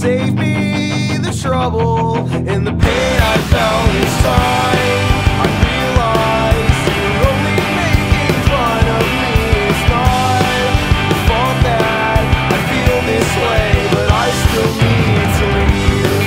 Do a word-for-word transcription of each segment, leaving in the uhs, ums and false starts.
save me the trouble and the pain I felt this time. I realize you're only making fun of me. It's not your fault that I feel this way, but I still need to leave.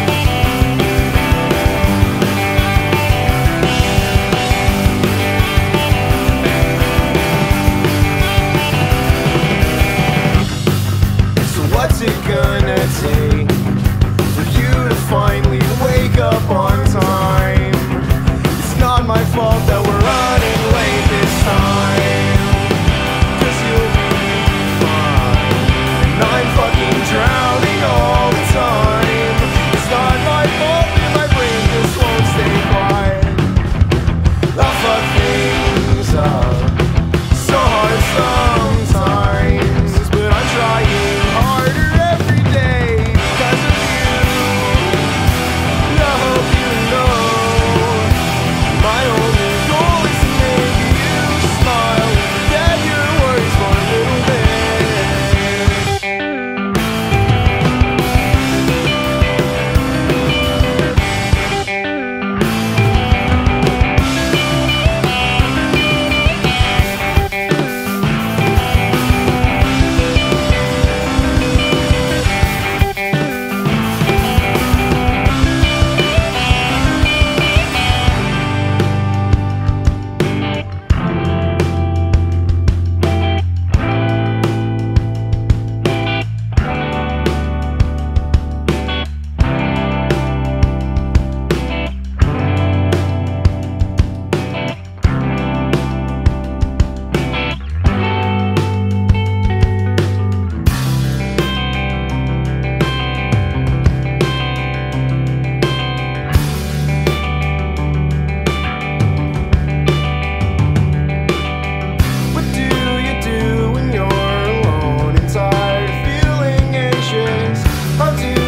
So what's it gonna take for you to finally wake up on time? It's not my fault that we're running late this time, 'cause you'll be fine, and I'm fucking drowning all the time. It's not my fault that my brain just won't stay quiet. I fuck things up so hard sometimes, but I'm trying harder every day because of you. I hope you know my only goal is to make you smile and forget your worries for a little bit. What do you do when you're alone and tired, feeling anxious? How do